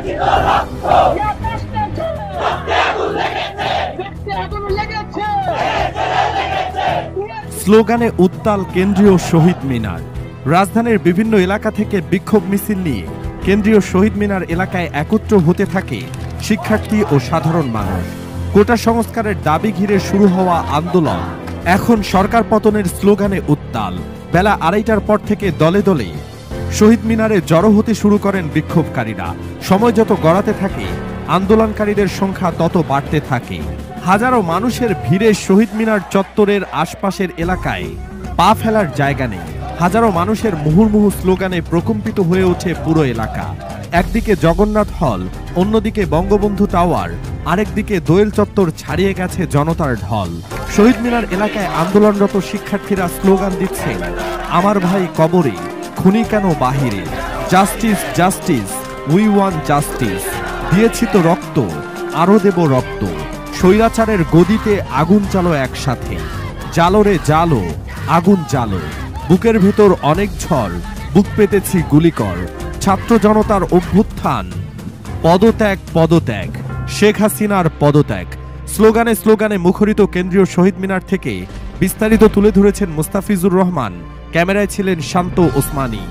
স্লোগানে উত্তাল কেন্দ্রীয় শহীদ মিনার। রাজধানীর বিভিন্ন এলাকা থেকে বিক্ষোভ মিছিল নিয়ে কেন্দ্রীয় শহীদ মিনার এলাকায় একত্র হতে থাকে শিক্ষার্থী ও সাধারণ মানুষ। কোটা সংস্কারের দাবি ঘিরে শুরু হওয়া আন্দোলন এখন সরকার পতনের স্লোগানে উত্তাল। বেলা 2:30টার পর থেকে দলে দলে শহীদ মিনারে জড়ো হতে শুরু করেন বিক্ষোভকারীরা। সময় যত গড়াতে থাকে আন্দোলনকারীদের সংখ্যা তত বাড়তে থাকে। হাজারো মানুষের ভিড়ে শহীদ মিনার চত্বরের আশপাশের এলাকায় পা ফেলার জায়গা নেই। হাজারো মানুষের মুহুর্মুহু স্লোগানে প্রকম্পিত হয়ে ওঠে পুরো এলাকা। একদিকে জগন্নাথ হল, অন্যদিকে বঙ্গবন্ধু টাওয়ার, আরেকদিকে দোয়েল চত্বর ছাড়িয়ে গেছে জনতার ঢল। শহীদ মিনার এলাকায় আন্দোলনরত শিক্ষার্থীরা স্লোগান দিচ্ছেন, আমার ভাই কবরে, খুনি কেন বাহিরে, justice justice, we want justice. দিয়েছি তো রক্ত, আরো দেব রক্ত, স্বৈরাচারের গদিতে আগুন জ্বালো একসাথে, জালো রে জালো, আগুন জ্বালো, বুকের ভেতর অনেক ঝড়, বুক পেতেছি গুলিকর, ছাত্র জনতার অভ্যুত্থান, পদত্যাগ পদত্যাগ, শেখ হাসিনার পদত্যাগ। স্লোগানে স্লোগানে মুখরিত কেন্দ্রীয় শহীদ মিনার থেকে বিস্তারিত তুলে ধরেছেন মুস্তাফিজুর রহমান। ক্যামেরায় ছিলেন শান্ত ওসমানী।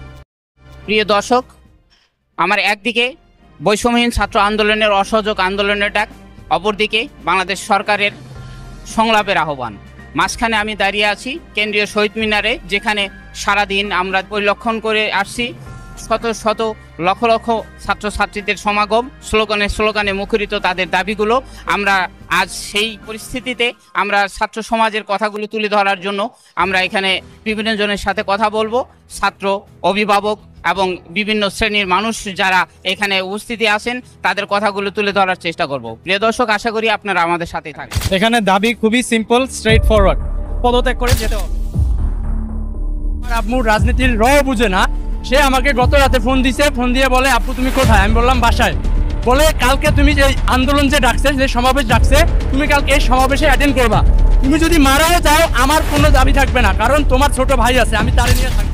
প্রিয় দর্শক, আমার একদিকে বৈষম্যহীন ছাত্র আন্দোলনের অসহযোগ আন্দোলনের ডাক, অপরদিকে বাংলাদেশ সরকারের সংলাপের আহ্বান। মাঝখানে আমি দাঁড়িয়ে আছি কেন্দ্রীয় শহীদ মিনারে, যেখানে সারাদিন আমরা পরিলক্ষণ করে আসছি শত শত লক্ষ লক্ষ ছাত্রছাত্রীদের সমাগম, স্লোগানে স্লোগানে মুখরিত তাদের দাবিগুলো। আমরা আজ সেই পরিস্থিতিতে আমরা ছাত্র সমাজের কথাগুলো তুলে ধরার জন্য আমরা এখানে বিভিন্ন জনের সাথে কথা বলবো। ছাত্র, অভিভাবক এবং বিভিন্ন শ্রেণীর মানুষ যারা এখানে উপস্থিতি আছেন তাদের কথাগুলো তুলে ধরার চেষ্টা করব। প্রিয় দর্শক, আশা করি আপনারা আমাদের সাথেই থাকবেন। এখানে দাবি খুবই সিম্পল, স্ট্রেট ফরওয়ার্ড, পদত্যাগ করে যেতে হবে। আম্মু রাজনীতির র বুঝে না, সে আমাকে গত রাতে ফোন দিছে, ফোন দিয়ে বলে আপু তুমি কোথায়? আমি বললাম বাসায়। বলে কালকে তুমি যে আন্দোলন যে ডাকছে, যে সমাবেশ ডাকছে, তুমি কালকে এই সমাবেশে অ্যাটেন্ড করবা। তুমি যদি মারাও যাও আমার কোনো দাবি থাকবে না, কারণ তোমার ছোট ভাই আছে, আমি তারে নিয়ে থাকবো।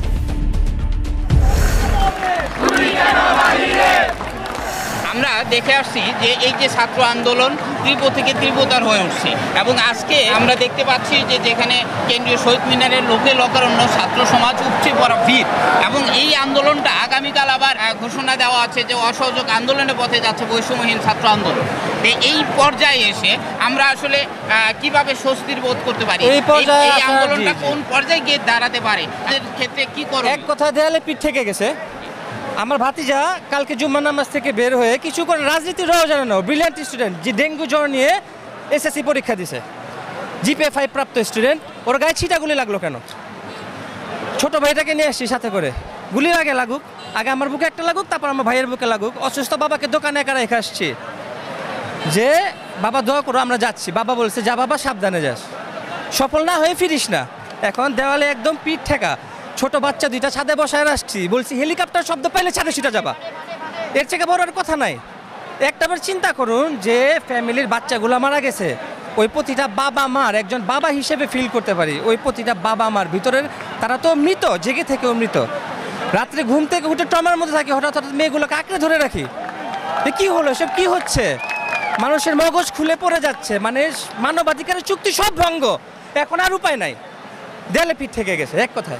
আমরা দেখে আসছি যে এই যে ছাত্র আন্দোলন তীব্র থেকে তীব্রতর হয়ে উঠছে, এবং আজকে আমরা দেখতে পাচ্ছি যে যেখানে কেন্দ্রীয় শহীদ মিনারের লোকে লোকারণ্য ছাত্র সমাজ উপচে পড়া ভিড়, এবং এই আন্দোলনটা আগামীকাল আবার ঘোষণা দেওয়া আছে যে অসহযোগ আন্দোলনের পথে যাচ্ছে বৈষম্যহীন ছাত্র আন্দোলন। এই পর্যায়ে এসে আমরা আসলে কিভাবে স্বস্তির বোধ করতে পারি? এই আন্দোলনটা কোন পর্যায়ে গিয়ে দাঁড়াতে পারে? এর ক্ষেত্রে কি করব? এক কথা দেয়ালে পিঠ থেকে গেছে। আমার ভাতিজা কালকে জুম্মা নামাজ থেকে বের হয়ে কিছু করে রাজনীতির রাও জানে না, ব্রিলিয়ান্ট স্টুডেন্ট, যে ডেঙ্গু জ্বর নিয়ে এসএসসি পরীক্ষা দিছে, জিপিএ 5 প্রাপ্ত স্টুডেন্ট, ওর গায়ে ছিটাগুলি লাগলো কেন? ছোট ভাইটাকে নিয়ে আসছি সাথে করে, গুলির আগে লাগুক, আগে আমার বুকে একটা লাগুক, তারপর আমার ভাইয়ের বুকে লাগুক। অসুস্থ বাবাকে দোকানে একা রেখে আসছি যে বাবা দোয়া করো, আমরা যাচ্ছি। বাবা বলছে যা বাবা, সাবধানে যাস, সফল না হয়ে ফিরিস না। এখন দেওয়ালে একদম পিঠ ঠেকা, ছোট বাচ্চা দুইটা ছাদে বসায় আসছি, বলছি হেলিকপ্টার শব্দ পাইলে ছাদে ছুটে যাবা, এর থেকে বড় আর কথা নাই। একটাবার চিন্তা করুন যে ফ্যামিলির বাচ্চাগুলো মারা গেছে, ওই প্রতিটা বাবা মার একজন বাবা হিসেবে ফিল করতে পারি, ওই প্রতিটা বাবা মার ভিতরের তারা তো মৃত, জেগে থেকেও মৃত। রাত্রে ঘুম থেকে উঠে ট্রমার মধ্যে থাকি, হঠাৎ হঠাৎ মেয়েগুলোকে আঁকড়ে ধরে রাখি। এ কি হলো, সব কি হচ্ছে? মানুষের মগজ খুলে পড়ে যাচ্ছে, মানে মানবাধিকারের চুক্তি সব ভঙ্গ। এখন আর উপায় নাই, দেয়ালে পিঠ থেকে গেছে এক কথায়।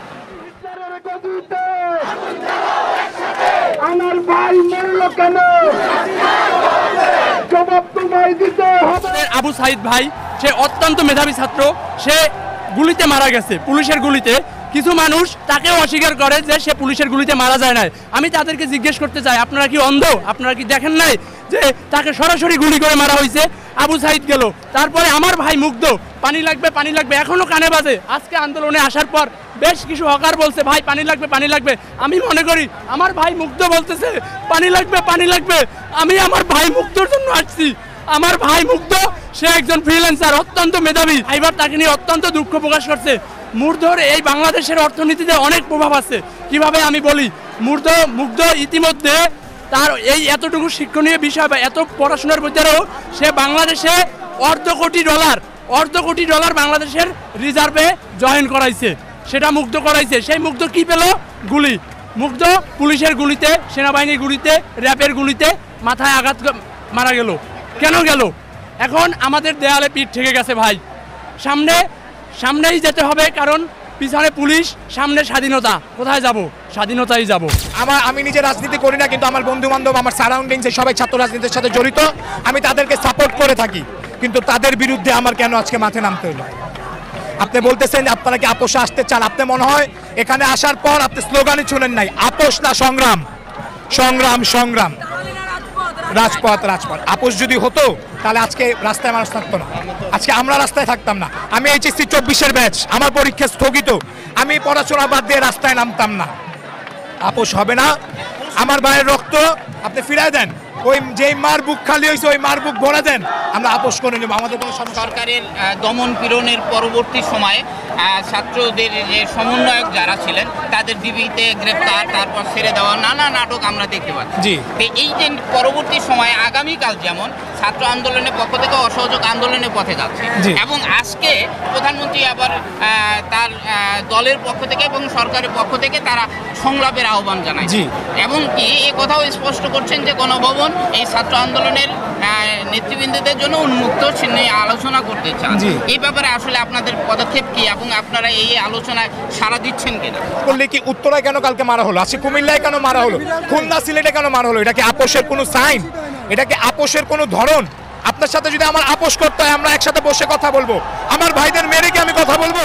আমার ভাই মরলো কেন? জবাব তোমায় দিতে হবে। আবু সাইদ ভাই, সে অত্যন্ত মেধাবী ছাত্র, সে গুলিতে মারা গেছে, পুলিশের গুলিতে। কিছু মানুষ তাকেও অস্বীকার করে যে সে পুলিশের গুলিতে মারা যায় না। আমি তাদেরকে জিজ্ঞেস করতে চাই, আপনারা কি অন্ধ? আপনারা কি দেখেন নাই যে তাকে সরাসরি গুলি করে মারা হয়েছে? আবু সাইদ গেল, তারপরে আমার ভাই মুগ্ধ, পানি লাগবে পানি লাগবে, এখনো কানে বাজে। আজকে আন্দোলনে আসার পর বেশ কিছু হকার বলছে ভাই পানি লাগবে পানি লাগবে। আমি মনে করি আমার ভাই মুগ্ধ বলতেছে পানি লাগবে পানি লাগবে, আমি আমার ভাই মুগ্ধর জন্য আসছি। আমার ভাই মুগ্ধ, সে একজন ফ্রিল্যান্সার, অত্যন্ত মেধাবী। এবার তাকে নিয়ে অত্যন্ত দুঃখ প্রকাশ করছে। মুগ্ধর এই বাংলাদেশের অর্থনীতিতে অনেক প্রভাব আছে। কিভাবে আমি বলি, মুগ্ধ ইতিমধ্যে তার এই এতটুকু শিক্ষণীয় বিষয় বা এত পড়াশোনার ভিতরেও সে বাংলাদেশে অর্ধ কোটি ডলার বাংলাদেশের রিজার্ভে জয়েন করাইছে, সেটা মুগ্ধ করাইছে। সেই মুগ্ধ কি পেল? গুলি। মুগ্ধ পুলিশের গুলিতে, সেনাবাহিনীর গুলিতে, র্যাবের গুলিতে মাথায় আঘাত মারা গেল। কেন গেল? এখন আমাদের দেয়ালে পিঠ ঠেকে গেছে ভাই। সামনেই যেতে হবে, কারণ পিছনে পুলিশ, সামনে স্বাধীনতা। কোথায় যাব? স্বাধীনতায় যাব। আমি নিজে রাজনীতি করি না, কিন্তু আমার বন্ধু বান্ধব, আমার সারাউন্ডিংসে সবাই ছাত্র রাজনীতির সাথে জড়িত। আমি তাদেরকে সাপোর্ট করে থাকি, কিন্তু তাদের বিরুদ্ধে আমার কেন আজকে মাঠে নামতে হলো? আপনি বলতেছেন আপনারা কি আপোষে আসতে চান? আপনি মনে হয় এখানে আসার পর আপনি স্লোগানই শুনেন নাই, আপোষ না সংগ্রাম, সংগ্রাম সংগ্রাম, রাজপথ রাজপথ। আপোষ যদি হতো তাহলে আজকে রাস্তায় মানুষ থাকতো না, আজকে আমরা রাস্তায় থাকতাম না। আমি HSC 24-এর ব্যাচ, আমার পরীক্ষা স্থগিত, আমি পড়াশোনা বাদ দিয়ে রাস্তায় নামতাম না। আপোষ হবে না। আমার ভাইয়ের রক্ত আপনি ফিরায় দেন, ওই যেই মার বুক খালি হয়েছে ওই মার বুক ভরা দেন, আমরা আপোষ করে নেব। আমাদের কোনো সরকারের দমন পীড়নের পরবর্তী সময়ে ছাত্রদের যে সমন্বয়ক যারা ছিলেন তাদের ডিবিতে গ্রেফতার, তারপর ছেড়ে দেওয়া, নানা নাটক আমরা দেখতে পাচ্ছি। জি। তো এই যে পরবর্তী সময়ে আগামীকাল যেমন ছাত্র আন্দোলনের পক্ষ থেকে অসহযোগ আন্দোলনের পথে যাচ্ছে, এবং আজকে প্রধানমন্ত্রী আবার তার দলের পক্ষ থেকে এবং সরকারের পক্ষ থেকে তারা সংলাপের আহ্বান জানায়, এবং কি এ কথাও স্পষ্ট করছেন যে গণভবন এই ছাত্র আন্দোলনের নেতৃবৃন্দদের জন্য উন্মুক্ত নিয়ে আলোচনা করতে চান। এই ব্যাপারে আসলে আপনাদের পদক্ষেপ কি, এবং আপনারা এই আলোচনায় সাড়া দিচ্ছেন কিনা? বললে কি উত্তরায় কেন কালকে মারা হলো, আজকে কুমিল্লায় কেন মারা হলো, খুলনা সিলেটে কেন মারা হলো? এটা কি আপোষের কোনো সাইন? এটা কি আপোষের কোনো ধরন? আপনার সাথে যদি আমার আপোষ করতে হয় আমরা একসাথে বসে কথা বলবো। আমার ভাইদের মেরে কি আমি কথা বলবো?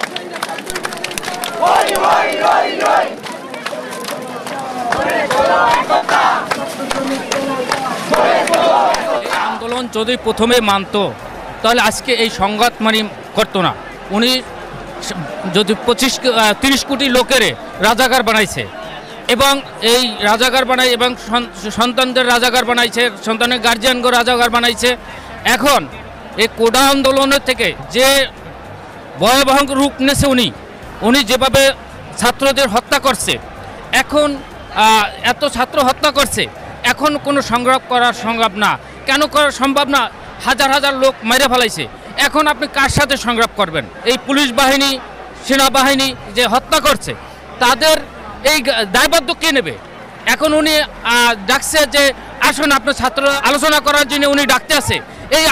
আন্দোলন যদি প্রথমে মানত তাহলে আজকে এই সংঘাত করতো না। উনি যদি 30 কোটি লোকের রাজাকার বানাইছে, এবং এই রাজাকার বানাই এবং সন্তানদের রাজাকার বানাইছে, সন্তানের গার্জিয়ানকে রাজাকার বানাইছে। এখন এই কোডা আন্দোলনের থেকে যে ভয়াবহ রূপ নিয়েছে উনি যেভাবে ছাত্রদের হত্যা করছে, এখন এত ছাত্র হত্যা করছে, এখন কোনো সংগ্রাম করার সম্ভব না। কেন করা সম্ভব না? হাজার হাজার লোক মেরে ফেলাইছে। এখন আপনি কার সাথে সংগ্রাম করবেন? এই পুলিশ বাহিনী, সেনাবাহিনী যে হত্যা করছে তাদের এই দায়বদ্ধ কে নেবে? এখন উনি ডাকছে যে আসুন আপনার ছাত্র আলোচনা করার জন্য উনি ডাকতে আছে। এই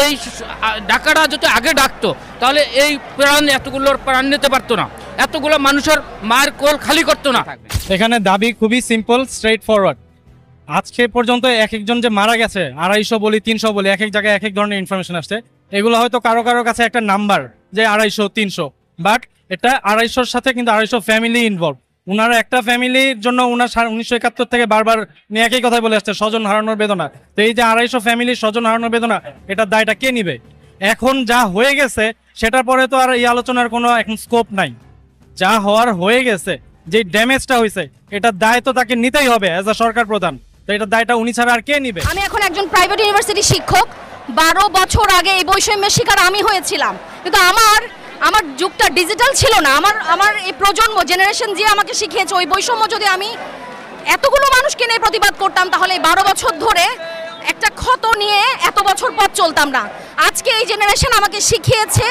ডাকাটা যদি আগে ডাকতো তাহলে এই এতগুলোর প্রাণ নিতে পারতো না, এতগুলো মানুষের মায়ের কোল খালি করতো না। এখানে দাবি খুবই সিম্পল, স্ট্রেট ফরওয়ার্ড। আজকে পর্যন্ত এক একজন যে মারা গেছে, 250 বলি 300 বলি, এক এক জায়গায় এক এক ধরনের ইনফরমেশন আসছে। এগুলো হয়তো কারো কারো কাছে একটা নাম্বার যে 250 300, বাট এটা 250-র সাথে কিন্তু 250 ফ্যামিলি ইনভলভ। উনারা একটা ফ্যামিলির জন্য 1971 থেকে বারবার নিয়ে একই কথাই বলে আসছে, স্বজন হারানোর বেদনা। তো এই যে 250 ফ্যামিলির স্বজন হারানোর বেদনা, এটার দায়টা কে নিবে? এখন যা হয়ে গেছে সেটার পরে তো আর এই আলোচনার কোনো এখন স্কোপ নাই। যা হওয়ার হয়ে গেছে, যে ড্যামেজটা হয়েছে, এটার দায় তো তাকে নিতেই হবে অ্যাজ আ সরকার প্রধান। তো এটার দায়টা উনি ছাড়া আর কে নিবে? আমি এখন একজন প্রাইভেট ইউনিভার্সিটি শিক্ষক। 12 বছর আগে এই বৈষম্যের শিকার আমি হয়েছিলাম, কিন্তু আমার যুগটা ডিজিটাল ছিল না। আমার এই প্রজন্ম জেনারেশন যে আমাকে শিখিয়েছে ওই বৈষম্য যদি আমি এতগুলো মানুষকে নিয়ে প্রতিবাদ করতাম তাহলে এই 12 বছর ধরে একটা ক্ষত নিয়ে এত বছর পথ চলতাম না। আজকে এই জেনারেশন আমাকে শিখিয়েছে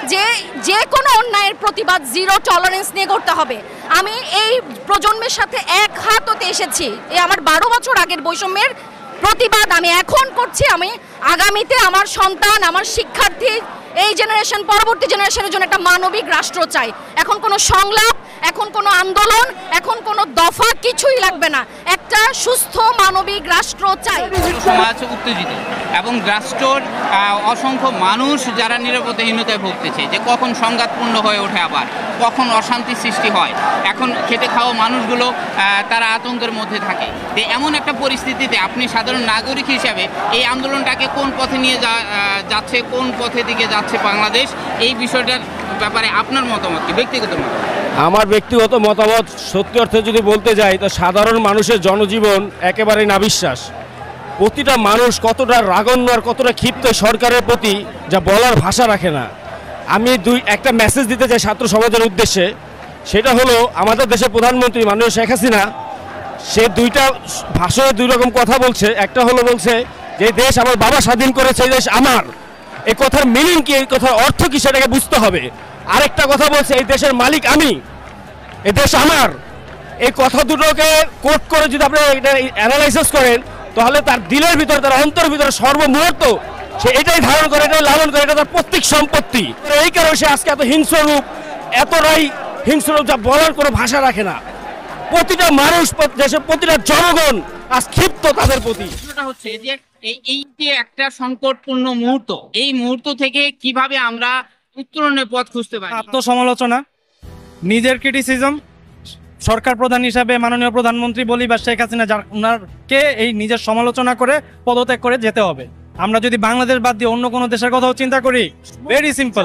যে কোনো অন্যায়ের প্রতিবাদ জিরো টলারেন্স নিয়ে করতে হবে। আমি এই প্রজন্মের সাথে এক হাত হতে এসেছি। এই আমার 12 বছর আগের বৈষম্যের প্রতিবাদ আমি এখন করছি। আমি আগামীতে আমার সন্তান, আমার শিক্ষার্থী, এই জেনারেশন, পরবর্তী জেনারেশনের জন্য একটা মানবিক রাষ্ট্র চাই। এখন কোনো সংলাপ, এখন কোনো আন্দোলন, এখন কোনো দফা কিছুই লাগবে না। একটা সুস্থ মানবিক রাষ্ট্র চাই। সমাজ উত্তেজিত এবং রাষ্ট্রের অসংখ্য মানুষ যারা নিরাপত্তাহীনতায় ভুগতেছে, যে কখন সংঘাতপূর্ণ হয়ে ওঠে, আবার কখন অশান্তি সৃষ্টি হয়। এখন খেতে খাওয়া মানুষগুলো তারা আতঙ্কের মধ্যে থাকে। তো এমন একটা পরিস্থিতিতে আপনি সাধারণ নাগরিক হিসাবে এই আন্দোলনটাকে কোন পথে নিয়ে যাচ্ছে, কোন পথে দিকে যাচ্ছে বাংলাদেশ, এই বিষয়টার ব্যাপারে আপনার মতামত কি? ব্যক্তিগত মতামত? আমার ব্যক্তিগত মতামত সত্যি অর্থে যদি বলতে যাই তো সাধারণ মানুষের জনজীবন একেবারেই নাবিশ্বাস। প্রতিটা মানুষ কতটা রাগন্য আর কতটা ক্ষিপ্ত সরকারের প্রতি যা বলার ভাষা রাখে না। আমি একটা মেসেজ দিতে চাই ছাত্র সমাজের উদ্দেশ্যে, সেটা হলো আমাদের দেশের প্রধানমন্ত্রী মাননীয় শেখ হাসিনা, সে দুইটা ভাষণে দুই রকম কথা বলছে। একটা হলো বলছে যে দেশ আমার বাবা স্বাধীন করেছে, এই দেশ আমার। এই কথার মিনিং কি, এই কথার অর্থ কি সেটাকে বুঝতে হবে। আরেকটা কথা বলছে এই দেশের মালিক আমি, এ দেশ আমার। এই কথা দুটোকে কোট করে যদি আপনি এটা অ্যানালাইসিস করেন, তাহলে তার দিলের ভিতরে, তার অন্তরের ভিতরে সর্বমুহূর্ত সে এটাই ধারণ করে, এটাই লালন করে, এটা তার প্রত্যেক সম্পত্তি। এই কারণে সে আজকে এত হিংস্র রূপ, এতটাই হিংস্র রূপ যা বলার কোনো ভাষা রাখে না। প্রতিটা মানুষ, দেশের প্রতিটা জনগণ আজ ক্ষিপ্ত তাদের প্রতি। হচ্ছে যে এই যে একটা সংকটপূর্ণ মুহূর্ত, এই মুহূর্ত থেকে কিভাবে আমরা উত্তরণের পথ খুঁজতে পারি? আত্মসমালোচনা, নিজের ক্রিটিসিজম, সরকার প্রধান হিসাবে মাননীয় প্রধানমন্ত্রী বলি বা শেখ হাসিনা, ওনারকে এই নিজের সমালোচনা করে পদত্যাগ করে যেতে হবে। আমরা যদি বাংলাদেশ বাদ দিয়ে অন্য কোনো দেশের কথাও চিন্তা করি, ভেরি সিম্পল,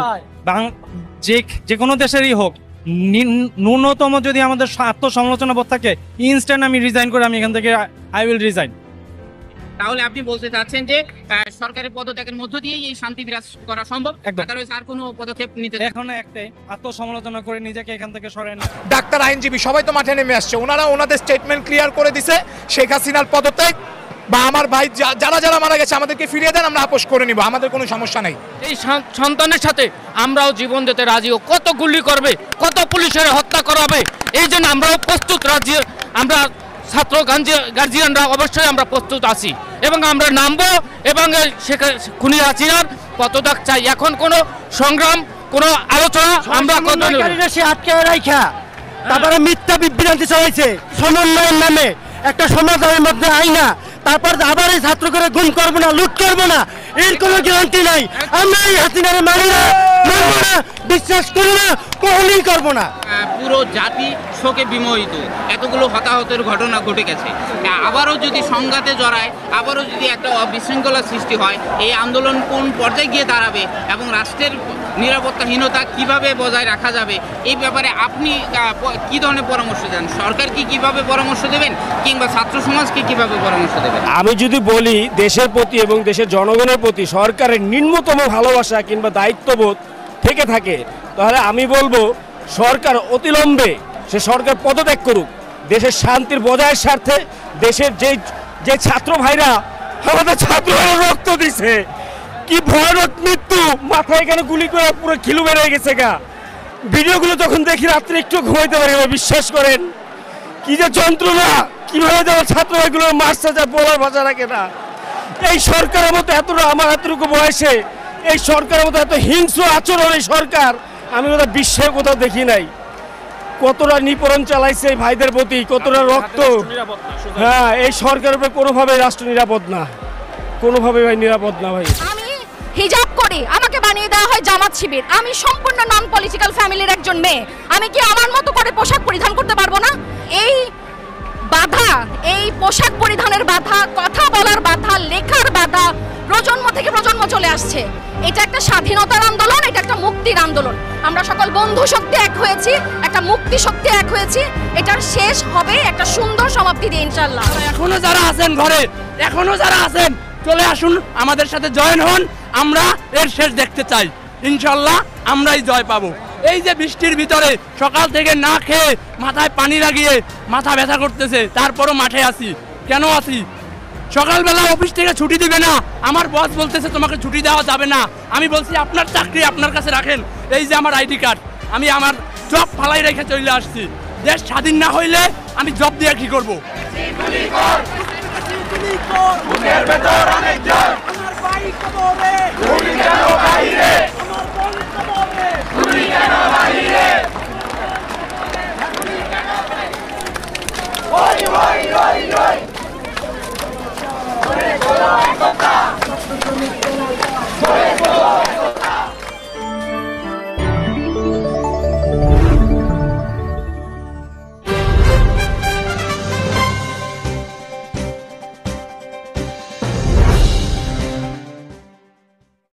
যে কোনো দেশেরই হোক, ন্যূনতম যদি আমাদের আত্মসমালোচনা বোধ থাকে, ইনস্ট্যান্ট আমি রিজাইন করে আমি এখান থেকে আই উইল রিজাইন। তাহলে আপনি বলতে চাচ্ছেন যে সরকারের পদত্যাগের মধ্য দিয়েই এই শান্তি বিরাজ করা সম্ভব, আর কোনো পদক্ষেপ নিতে এখন একটাই, আত্মসমালোচনা করে নিজেকে এখান থেকে সরায় না। ডাক্তার, আইনজীবী সবাই তো মাঠে নেমে আসছে, ওনারা ওনাদের স্টেটমেন্ট ক্লিয়ার করে দিছে, শেখ হাসিনার পদত্যাগ বা আমার ভাই যারা যারা মারা গেছে আমাদেরকে ফিরিয়ে দেন, আমরা আপোষ করে নিব, আমাদের কোনো সমস্যা নাই। এই সন্তানের সাথে আমরাও জীবন দিতে রাজি, কত গুলি করবে, কত পুলিশের হত্যা করাবে, এই জন্য আমরাও প্রস্তুত রাজি। আমরা ছাত্র গার্জিয়ানরা অবশ্যই আমরা প্রস্তুত আছি এবং আমরা নামবো এবং খুনি হাসিনার পদত্যাগ চাই। এখন কোনো সংগ্রাম, কোনো আলোচনা আমরা আটকে রাখা, তারপরে মিথ্যা বিভ্রান্তি চলাইছে সমন্বয়ের নামে, একটা সমাজের মধ্যে আইনা, তারপর আবার এই ছাত্র করে গুম করবো না, লুট করবো না, এর কোনো গ্যারান্টি নাই। আমরা এই হাসিনারে মানি না, মানবো না, বিশ্বাস করি না, কখনোই করবো না। পুরো জাতি শোকে বিমোহিত, এতগুলো হতাহতের ঘটনা ঘটে গেছে, আবারও যদি সংঘাতে জড়ায়, আবারও যদি একটা বিশৃঙ্খলা সৃষ্টি হয়, এই আন্দোলন কোন পর্যায়ে গিয়ে দাঁড়াবে এবং রাষ্ট্রের নিরাপত্তাহীনতা কিভাবে বজায় রাখা যাবে, এই ব্যাপারে আপনি কি ধরনের পরামর্শ দেন? সরকার কিভাবে পরামর্শ দেবেন, কিংবা ছাত্র সমাজকে কিভাবে পরামর্শ দেবেন? আমি যদি বলি দেশের প্রতি এবং দেশের জনগণের প্রতি সরকারের ন্যূনতম ভালোবাসা কিংবা দায়িত্ববোধ থেকে থাকে, তাহলে আমি বলবো সরকার অতিলম্বে সে সরকার পদত্যাগ করুক। দেশের শান্তির বজায়ের স্বার্থে, দেশের যে ছাত্র ভাইরা আমাদের ছাত্র ভাইরা রক্ত দিছে, কি ভয়ানক মৃত্যু, মাথায় এখানে গুলি করে পুরো খিলু বেড়ে গেছে গা। ভিডিওগুলো যখন দেখি রাত্রে একটু ঘুমাইতে পারি না, বিশ্বাস করেন কি যে যন্ত্রণা, কিভাবে যেন ছাত্র ভাইগুলো মারছে যা বলার ভাষা রাখে না। এই সরকারের মতো এতটা, আমার এতটুকু বয়সে এই সরকারের মতো এত হিংস্র আচরণ এই সরকার আমি ওটা বিশ্বে কোথাও দেখি নাই। কতটা নিপীড়ন চালাইছে এই ভাইদের প্রতি, কতটা রক্ত। হ্যাঁ, এই সরকারের উপরে কোনোভাবে রাষ্ট্র নিরাপদ না, কোনোভাবে ভাই নিরাপদ না ভাই। আমি হিজাব করি, আমাকে বানিয়ে দেওয়া হয় জামাত শিবির, আমি সম্পূর্ণ নন পলিটিক্যাল ফ্যামিলির একজন মেয়ে, আমি কি আমার মতো করে পোশাক পরিধান করতে পারবো না? এই বাধা, এই পোশাক পরিধানের বাধা, কথা বলার বাধা, লেখার বাধা প্রজন্ম থেকে প্রজন্ম চলে আসছে। এটা একটা স্বাধীনতার আন্দোলন, এটা একটা মুক্তির আন্দোলন। আমরা সকল বন্ধু শক্তি এক হয়েছি, একটা মুক্তি শক্তি এক হয়েছি। এটার শেষ হবে একটা সুন্দর সমাপ্তি দিয়ে ইনশাআল্লাহ। এখনো যারা আছেন ঘরে, এখনো যারা আছেন চলে আসুন, আমাদের সাথে জয়েন হন, আমরা এর শেষ দেখতে চাই। ইনশাআল্লাহ আমরাই জয় পাবো। এই যে বৃষ্টির ভিতরে সকাল থেকে না খেয়ে মাথায় পানি লাগিয়ে মাথা ব্যথা করতেছে, তারপরও মাঠে আছি। কেন আছি? সকালবেলা অফিস থেকে ছুটি দিবে না, আমার বস বলতেছে তোমাকে ছুটি দেওয়া যাবে না। আমি বলছি আপনার চাকরি আপনার কাছে রাখেন, এই যে আমার আইডি কার্ড, আমি আমার জব ফালাই রেখে চলে আসছি। দেশ স্বাধীন না হইলে আমি জব দিয়ে কি করবো? ওই